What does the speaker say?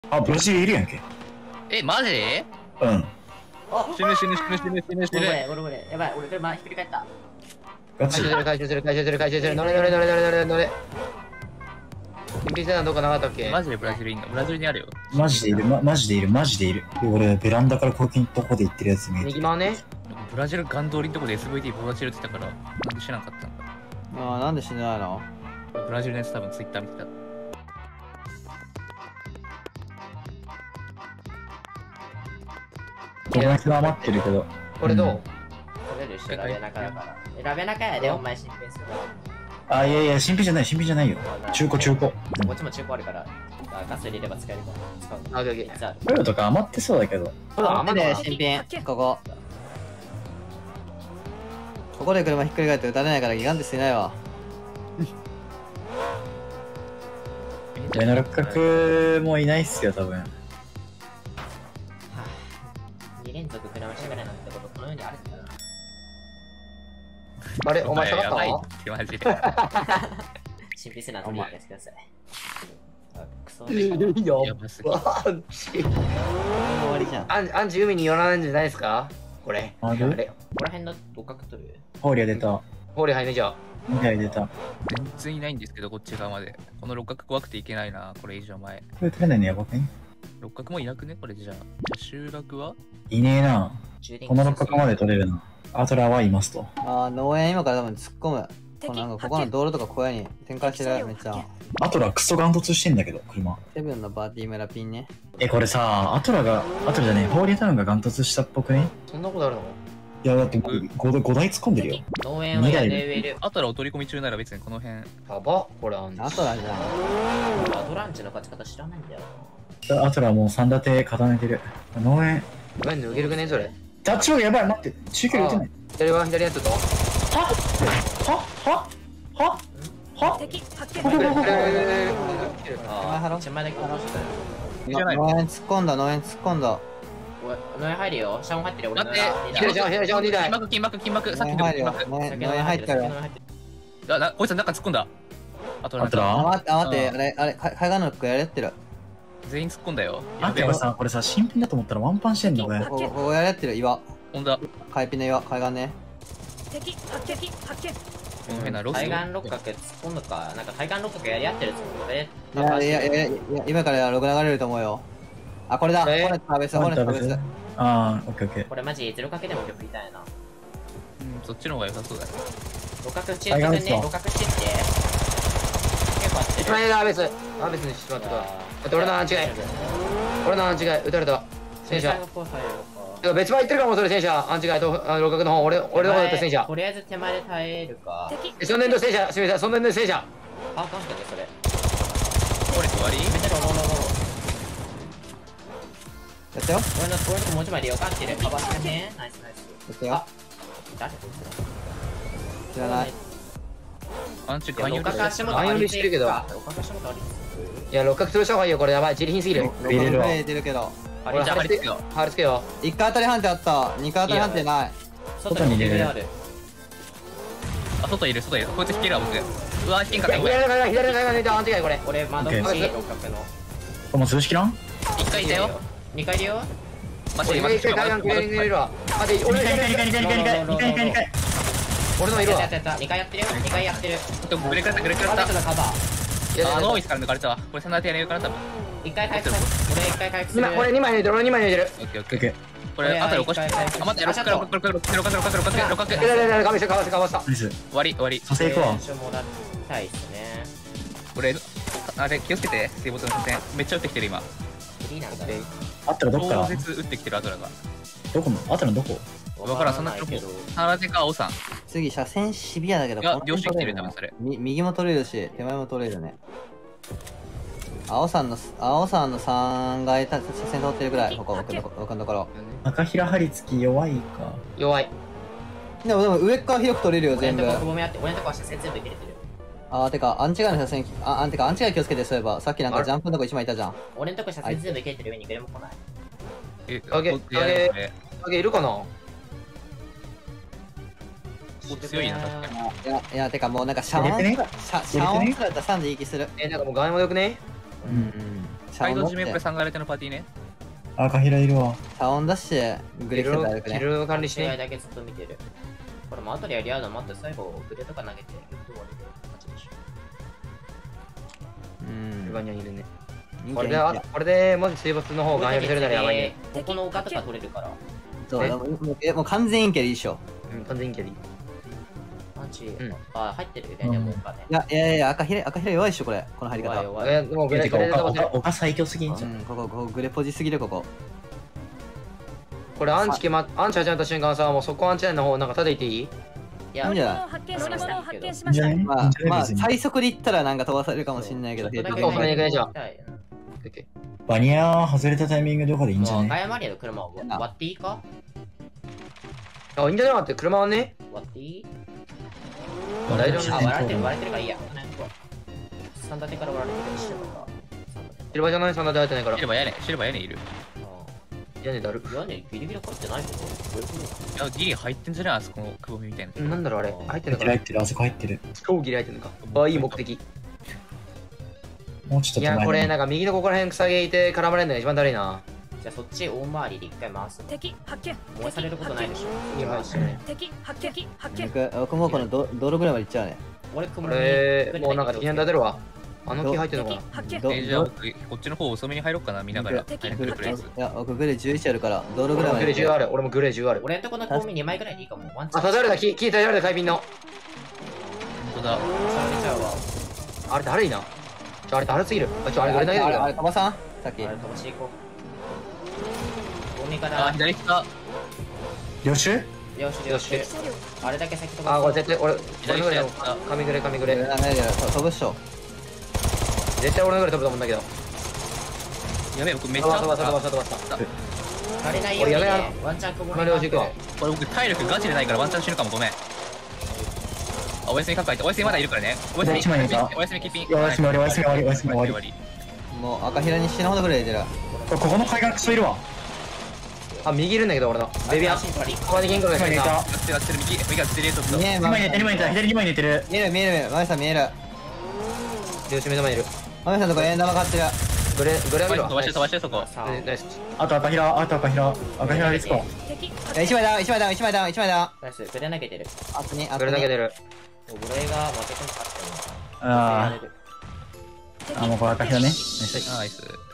あ、ブラジルいるやんけ。 え、マジ？ うん。 死ぬ死ぬ死ぬ死ぬ死ぬ死ぬ。 やばい、俺車ひっくり返った。 ガチ。 回収する。乗れ。新品セダンどっかなかったっけ？ マジでブラジルいんの？ブラジルにあるよ。 マジでいる。マジでいる。俺、ベランダからこのとこで行ってるやつ見えて右回ね。 ブラジルガン通りのとこで SVT ブラジルって言ったから、なんで知らなかったんだ。 ああ、なんで死ねないの？ ブラジルのやつ多分ツイッター見てた。 友達は余ってるけど。 これどう？ 取れるし、ラベナカだから。ラベナカやで、お前新品する。 あ、いや、新品じゃないよ。中古。 こっちも中古あるから、ガス入れれば使えるから。使う。 あ、オッケー。 トヨとか余ってそうだけど。 余って新品。ここ。ここで車ひっくり返って撃たれないからギガンテスいないわ。 上の六角もいないっすよ、多分。 2連続車しゃべらないってことこの世にあるんだな。 あれ、お前下がったの？ やばいってマジで。 新品せなって言ってください。クソ。 いいよ。 やばすぎ。 アンチ。 終わりじゃん。 アンチ海に寄らないんじゃないですか？これ。 あれここら辺の五角取る？ ホーリア出た。 ホーリー入ねじゃあ。 みたい出た。 全然いないんですけど、こっち側まで。この六角怖くていけないな、これ以上前。 これ取れないのやばくね？ 六角もいなくねこれじゃあ。集落はいねえな。この六角まで取れるな。アトラはいますと。 ああ、農園今から多分突っ込む。なんかここの道路とか小屋に展開してるめっちゃ。 アトラクソガン突してんだけど、車。 セブンのバーティー村ピンね。 これさ、アトラじゃねえ、ホーリータウンがガン突したっぽくね？ そんなことあるの？ いや、だって5台突っ込んでるよ。 農園を屋根植える。 あとらお取り込み中なら別にこの辺。 やば、これアンチ。 あとだじゃん。 アトランチの勝ち方知らないんだよ。 アトラもう3立て固めてる。農園。 ごめん、抜けるくねそれ。 ダッチやばい、待って。中距離打てない。 左やつと。 は敵発見。 お前ああ、 ハロ 1枚だけ殺したよ。 いいじゃない農園突っ込んだ。 おい、農園入るよ。シャン入ってるよ。俺待って左じゃん2台。 金幕、さっきの農園入るよ。 金幕。 農園入ったよ。 こいつ中突っ込んだ。あとアトラ待って、あれ、海岸の子やれってる。 全員突っ込んだよ。 あとさ、これさ、新品だと思ったらワンパンしてんのね。 ここやれってる岩。 ほんだ。 海ピの岩、海岸ね。 敵発見。 この変なロス。 海岸六角突っ込むか。なんか海岸六角やり合ってるつもりで。 いや、今からログ流れると思うよ。あ、これだ。これ食べす。 ああ、オッケーオッケー。 これマジゼロかけでも曲いたいな。 そっちの方が良さそうだね。 六角して自分ね、六角してって。結構合ってる。 アーベスにしまってください。俺のアンチがい。撃たれた。戦車。別番行ってるかもそれ戦車。アンチがいと六角の方。俺の方だった戦車。 とりあえず手前で耐えるか。 その年の戦車。すみません、その年の戦車。 あ、かんしたね、それ。 これ終わり？ めっちゃロー。 やったよ。 俺のもうちょいでよかってる。カバーしてね。ナイス。 やったよ。 誰こいつ知らない。 アンチら。六角足元ありつついるけど。 六角足元ありついや、六角潰した方がいいよ。これやばい。自利品すぎる。 入れるわ。 出るけど。 あれじゃあ貼り付けよう。 貼り付けよ 1回当たり判定あった。2回当たり判定ない。 外に入れるある。 あ、外いる。こいつ引けるわ、僕。うわ、引けんかった。 左の側抜いたアンチがいこれ。 俺窓口六角の。 もう潰しきらん？ 1回いたよ。 2回いるよ。 待って、 今一回海岸きれいに入れるわ。待って、俺のいるわ。 やった。2回やってるよ。2回やってる。 グレクラった。 カバー。 ノーイスから抜かれたわ。これ3立てやれるかな、多分。 1回回復する。俺1回回復する。 俺2枚抜いてる。 オッケーオッケー。 オッケー。 これ、あとで起こして。あ、待って、6角。 かわした。 ナイス。 終わり。 蘇生行くわ。 もらったいっすね。 俺、あれ、気をつけて、水没の車線。めっちゃ撃ってきてる、今。 フリーなんだね。 あったらどっから超絶撃ってきてる、アトラが。 どこのあったらどこ？ わからん、そんなとこ。サラゼか、オさん。 次、車線シビアだけど、 いや、両親来てる、多分それ。 右も取れるし、手前も取れるね。青さんの3階車線通ってるぐらい、僕のところ。 赤平張り付き弱いか。 弱い。 でも上っ側広く取れるよ、全部。 俺のとこやって、俺のとこは車線全部いけれてる。 てか、アンチガイの車線、アンチガイ気をつけて、そういえば、さっきなんかジャンプのとこ1枚いたじゃん。 俺のとこ車線全部いけれてる上にグレも来ない。 影いるかな？ 強いな、確かに。 いや、てかもうなんかシャワンすら出さんでいい気する。 なんかもう画面もよくね？ 街道締めこれ3階手のパーティーね。 赤平いるわ。 サウンドしてグレード歩くキね。 ル管理して試合だけずっと見てる。これも後でやり合うの待って最後グレとか投げて終わりで勝ちでしょ。 うん。 バニャにいるね。 いいこれで、 じゃんいいじゃんこれでもし水没の方が暗躍するならやばいね。 ここの丘とか取れるから。 そうもう完全インキャリいいっしょ。 うん、完全にキャリー。 パンチ、 んあ、入ってるね、でも丘ね。 いや赤平弱いっしょこれ。この入り方。 弱いでもグレてか、 で飛ばせる。 丘最強すぎんじゃん。 ここグレポジすぎるここ。 これアンチ始まった瞬間さ、もうそこアンチラインの方なんか叩いていい？ いや、 いいんじゃない発見しました発見しいいんじゃない？ まあいいんじゃない別に最速でいったらなんか飛ばされるかもしんないけど、 ちょっとだけちょっと遅めに行くねじゃあはい。 オッケバニア外れたタイミングどこでいいんじゃもうない？ ガヤマリアの車を割っていいかー。あ、いいんじゃないかって車はね。 割っていい大丈夫あ、割られてるからいいや。3立てから割られてるしか。 シルバーじゃない、そんな出会ってないからシ。ルバー屋根いる。 屋根だる。 屋根ギリギリ入ってないけど。 いや、ギリ入ってんじゃないあそこのくぼみみたいな。 なんだろうあれ。入ってんのかな入ってる、あそこ入ってる。 超ギリ入ってんのか。あ、いい目的。 もうちょっといや、これななんか右のここら辺草毛いて絡まれるのが一番だるいな。 じゃあそっち大回りで一回回す。 敵発見燃やされることないでしょ。 いい回しね。 敵発見発見僕もうこの道路ぐらいまで行っちゃうね。 こ俺雲れ、もうなんか敵に立てるわ。あの木入ってるのかな。 発見じゃあ僕、こっちの方遅めに入ろうかな、見ながら。 敵早く来るプレイス。 いや、僕グレー11あるから、道路ぐらいまで俺もグレー10ある。俺もグレー10ある。 俺んとこのコンビ2枚ぐらいでいいかも。ワンチャあ、 ン。 刺された、木刺された、海浜の。 本当だ。 刺されちゃうわ。 あれだるいな。あれだるすぎる。あれどれだけだあれよ。 飛ばさんさっき。 あれ飛ばしていこう。海から。 あ、左下。 予習？ よしよし。あれだけ先飛ばあ、これ絶対、俺左のぐらい下。 神ぐれ、神ぐれ。 ダメだけど飛ぶっしょ。 絶対俺のぐらい飛ぶと思うんだけど。 やべえ、僕めっちゃ。 飛ばした、飛ばした、飛ばした。 足りないように俺やね。ワンチャン雲この領事行くわ。 これ僕体力ガチでないからワンチャン死ぬかも、ごめん。あ、おやすみかかいて、おやすみまだいるからね。おやすみ、 一枚いたおやすみキッピン。 いやおやすみ終わりおやすみ終わりおやすみ終わりもう赤平に死ぬほどぐらい出る。 ここの海岸クソいるわ。 あ、右いるんだけど、俺の。ベビーアシンパリ。 ここに銀行が今寝た。 やってるやってる、右がつってる、ちょっと。 見え今寝てる、今寝てる、左に今寝てる。 見える見える見える。マミさん見える。 両手目の前にいる。 マミさんのとこ円玉買ってる。 グレー見るわ。 飛ばして飛ばしてそこ。 さあ、 ナイス。 あと赤平、あと赤平。赤平ですか。 敵 1枚ダウン1枚ダウン1枚ダウン1枚ダウン。 ナイス。グレ投げてる。 あとにあグレとに。 だけ出る。 グレが負けてんかったの。 あやれるあ、もうこれ赤平ね。 ナイス。